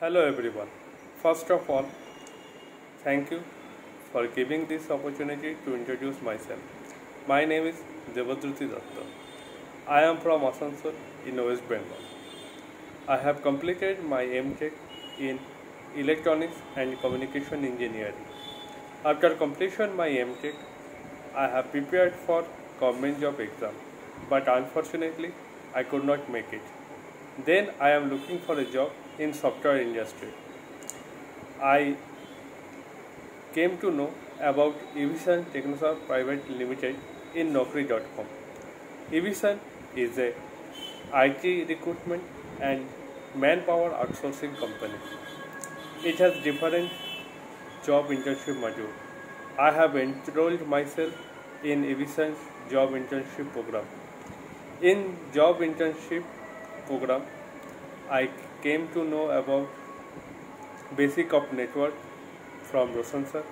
Hello everyone. First of all, thank you for giving this opportunity to introduce myself. My name is Devadruti Datta. I am from Asansol in West Bengal. I have completed my MTech in Electronics and Communication Engineering. After completion my MTech, I have prepared for government job exam, but unfortunately I could not make it. Then I am looking for a job in software industry. I came to know about Evision Technosa Private Limited in Naukri.com. Evision is a IT recruitment and manpower outsourcing company. It has different job internship module. I have enrolled myself in Evison's job internship program. In job internship program, I came to know about basic of network from Roshan sir,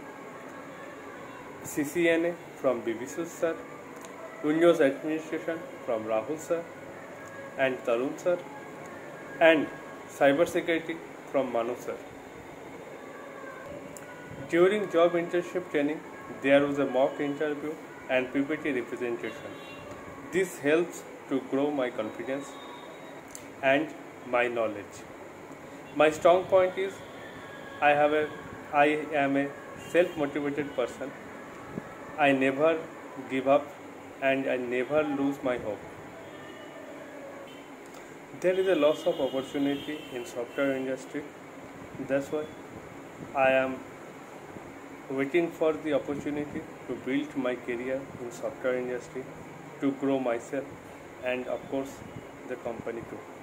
CCNA from BBC sir, Windows administration from Rahul sir and Tarun sir, and cybersecurity from Manu sir. During job internship training, there was a mock interview and PPT representation. This helps to grow my confidence and my knowledge. My strong point is I am a self-motivated person. I never give up and I never lose my hope. There is a loss of opportunity in software industry. That's why I am waiting for the opportunity to build my career in software industry, to grow myself and of course the company too.